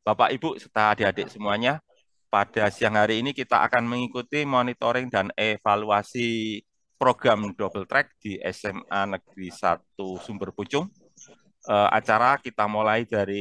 Bapak Ibu serta adik-adik semuanya, pada siang hari ini kita akan mengikuti monitoring dan evaluasi program double track di SMA Negeri 1 Sumber Pucung. Acara kita mulai dari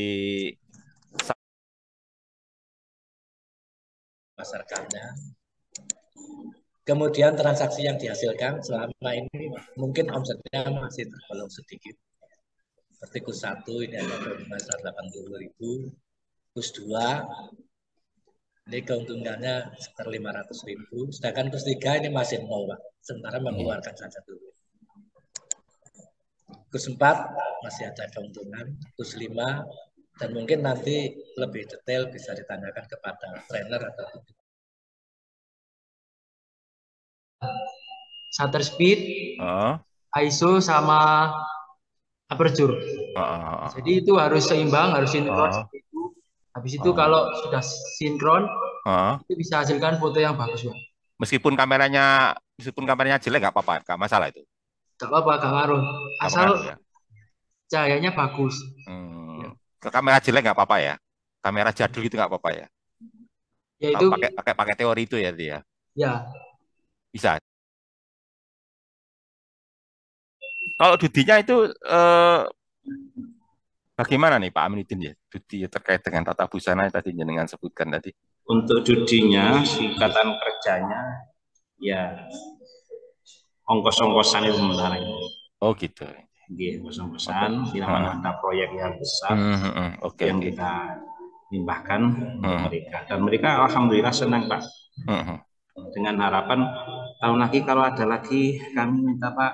masyarakatnya. Kemudian transaksi yang dihasilkan selama ini mungkin omsetnya masih tergolong sedikit. Seperti KUS 1 ini ada keuntungan 180.000, KUS 2 ini keuntungannya sekitar 500.000, sedangkan KUS 3 ini masih nol, Pak. Sementara mengeluarkan saja dulu. KUS 4 masih ada keuntungan, KUS 5 dan mungkin nanti lebih detail bisa ditanyakan kepada trainer atau shutter speed, ISO sama aperture. Jadi itu harus seimbang, harus sinkron. Habis itu kalau sudah sinkron, itu bisa hasilkan foto yang bagus, Bang. Meskipun kameranya jelek nggak apa-apa, nggak masalah itu. Nggak apa-apa, nggak ngaruh. Asal ya? cahayanya bagus. Ke kamera jelek nggak apa-apa ya? Kamera jadul itu nggak apa-apa ya? Ya itu pakai teori itu ya dia. Ya. Bisa. Kalau dudinya itu bagaimana nih Pak Aminuddin ya? Dudi terkait dengan tata busana yang tadi jenengan sebutkan tadi. Untuk dudinya, singkatan kerjanya ya ongkos-ongkosan itu menarik. Oh gitu. Ongkos-ongkosan, bila mana ada proyek yang besar yang kita limpahkan untuk mereka. Dan mereka alhamdulillah senang, Pak. Dengan harapan tahun lagi kalau ada lagi kami minta, Pak.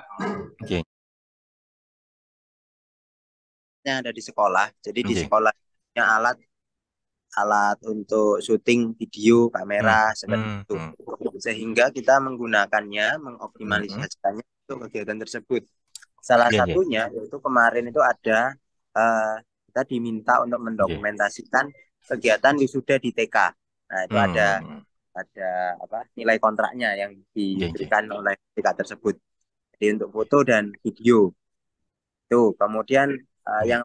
Yang ada di sekolah. Jadi di sekolahnya alat untuk syuting video, kamera seperti itu. Sehingga kita menggunakannya, mengoptimalisasikannya untuk kegiatan tersebut. Salah satunya yaitu kemarin itu ada kita diminta untuk mendokumentasikan kegiatan wisuda di TK. Nah, itu ada nilai kontraknya yang diberikan oleh TK tersebut. Jadi untuk foto dan video. Tuh, kemudian yang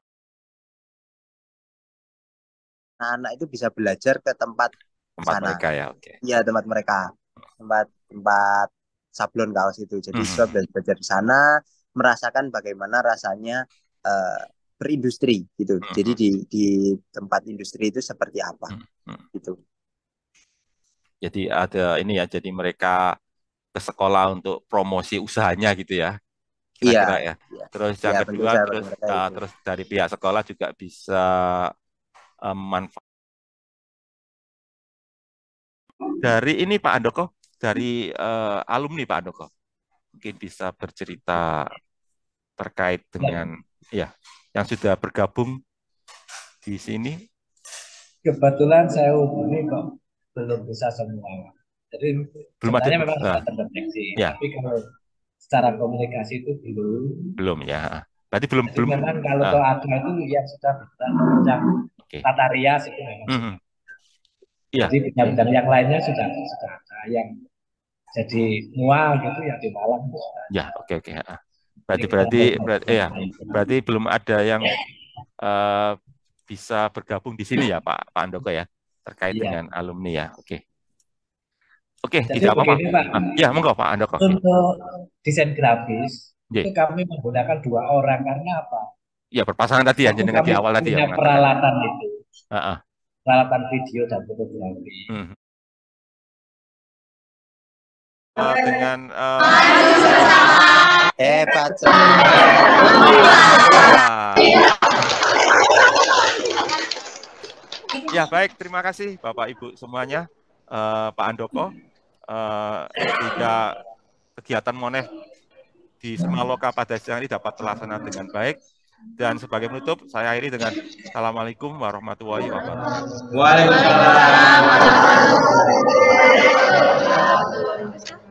anak itu bisa belajar ke tempat sana. Mereka ya, Iya, tempat mereka. Tempat sablon kaos itu. Jadi siswa belajar di sana, merasakan bagaimana rasanya berindustri gitu. Jadi di tempat industri itu seperti apa gitu. Jadi ada ini ya, jadi mereka ke sekolah untuk promosi usahanya gitu ya. Kira-kira ya. Terus yang kedua terus dari pihak sekolah juga bisa manfaat dari ini Pak Andoko, dari alumni Pak Andoko. Mungkin bisa bercerita terkait dengan yang sudah bergabung di sini. Kebetulan saya hubungi kok belum bisa semua. Jadi sebenarnya memang sudah terdeteksi. Tapi kalau secara komunikasi itu belum ya. Berarti belum. Memang kalau ada itu yang sudah bidang tata rias itu memang. Jadi bidang yang lainnya sudah ada yang jadi mual gitu ya di Malang. Ya, oke. Berarti belum ada yang bisa bergabung di sini ya Pak Andoko ya, terkait dengan alumni ya. Oke, tidak apa-apa. Ya, monggo Pak Andoko. Untuk desain grafis itu kami menggunakan 2 orang karena apa? Ya, berpasangan tadi ya, jenengan di awal tadi ya. Peralatan itu. Peralatan video dan fotografi. Dengan hebat. Ya, baik, terima kasih Bapak Ibu semuanya. Pak Andoko, sehingga kegiatan Monef di Semaloka pada siang ini dapat terlaksana dengan baik. Dan sebagai penutup, saya akhiri dengan Assalamualaikum warahmatullahi wabarakatuh. Waalaikumsalam.